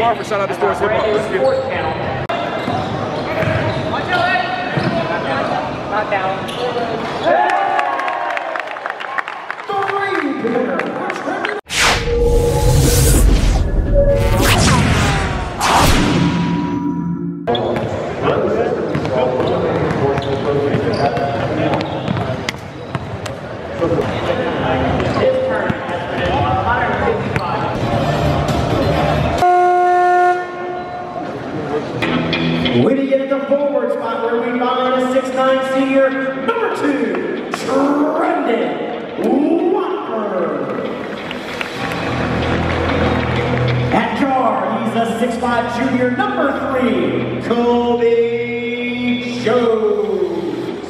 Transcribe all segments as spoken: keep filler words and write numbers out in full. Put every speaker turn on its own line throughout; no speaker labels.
Watford, shout out to SportsHiphop.
Not down.
Winning it at the forward spot where we find a six nine senior, number two, Trendon Watford. At guard, he's a six five junior, number three, Kobe Jones.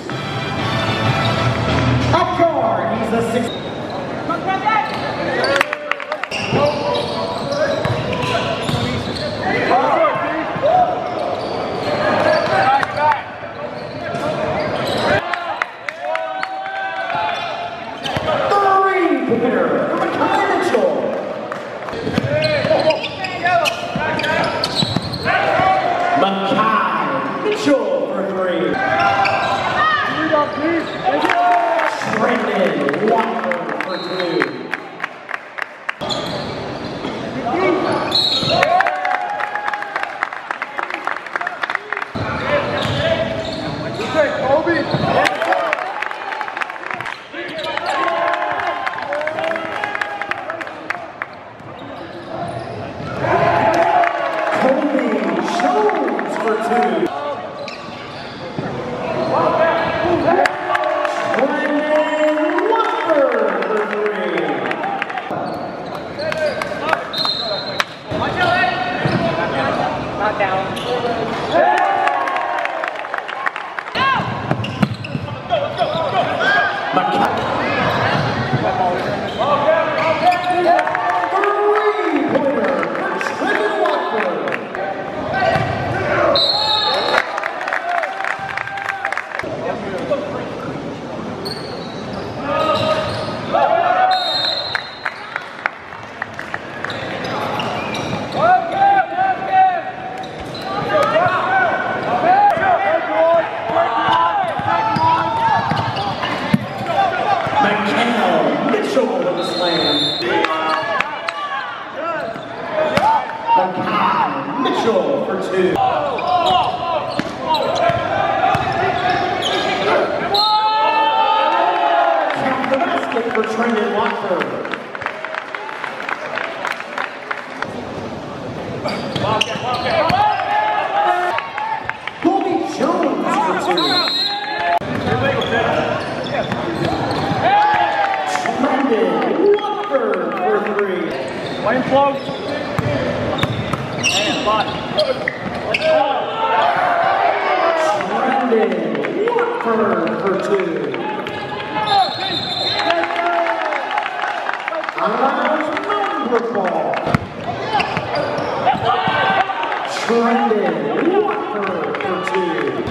At guard, he's a six. Makhel for three. Trendon Watford for two.
Not down.
Three-pointer for Trendon Watford. Makhel for two. Count the basket for Trendon Watford. Kobe Jones for two. Trendon Watford for three.
Playing close.
Trendon Watford for two. Allows number ball. Trendon Watford for two.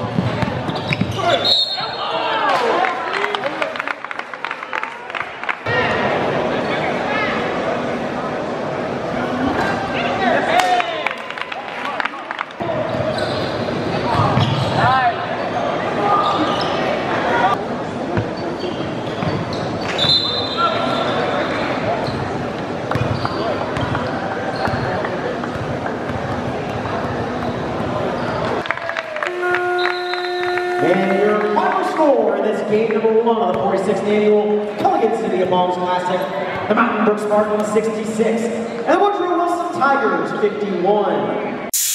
And your final score in this game number one of the forty-sixth annual Culligan City of Palms Classic, the Mountain Brook Spartans sixty-six, and the Woodrow Wilson Tigers fifty-one.